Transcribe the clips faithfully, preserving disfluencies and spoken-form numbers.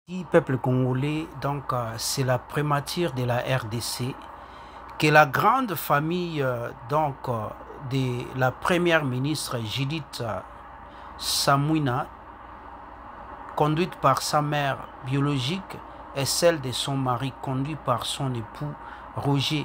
Peuple congolais, donc euh, c'est la primature de la R D C, que la grande famille euh, donc euh, de la première ministre Judith euh, Suminwa, conduite par sa mère biologique, et celle de son mari, conduite par son époux Roger.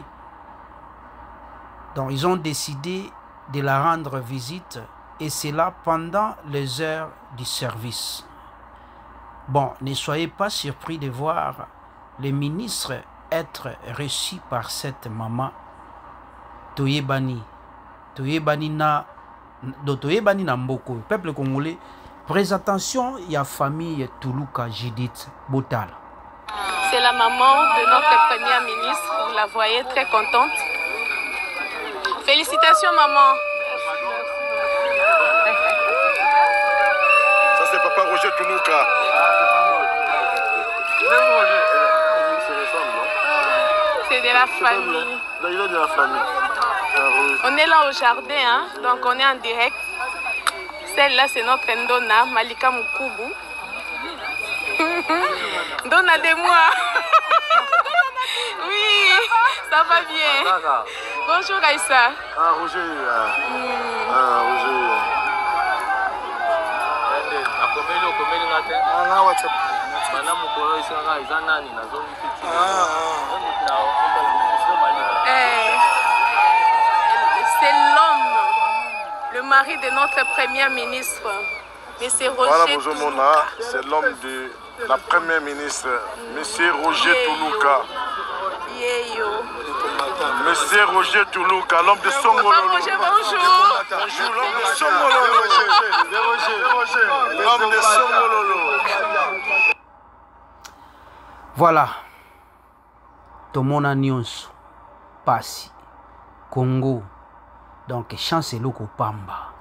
Donc ils ont décidé de la rendre visite, et cela pendant les heures du service. Bon, ne soyez pas surpris de voir les ministres être reçus par cette maman. Toyebani. Toyebani na do Toyebani na mboko. Peuple congolais, présentation, il y a famille Toulouka Judith Botal. C'est la maman de notre première ministre. Vous la voyez très contente. Félicitations maman. Ça c'est papa Roger Toulouka. C'est de la famille. Il est de la famille. On est là au jardin, hein? Donc on est en direct. Celle-là c'est notre Ndona, Malika Mukubu. Ndona de moi. Oui, ça va bien. Bonjour Aïssa. Ah Roger. Mm. Ah Roger. C'est l'homme, le mari de notre première ministre, monsieur Roger. Voilà, bonjour Mona, c'est l'homme de la première ministre, monsieur Roger Toulouka. Monsieur Roger Toulouka, l'homme de Songololo. Roger, bonjour. Bonjour, l'homme de Songololo. L'homme de Songololo. Voilà. Tomona Nyonso. Pasi. Congo. Donc, chance Loko Pamba.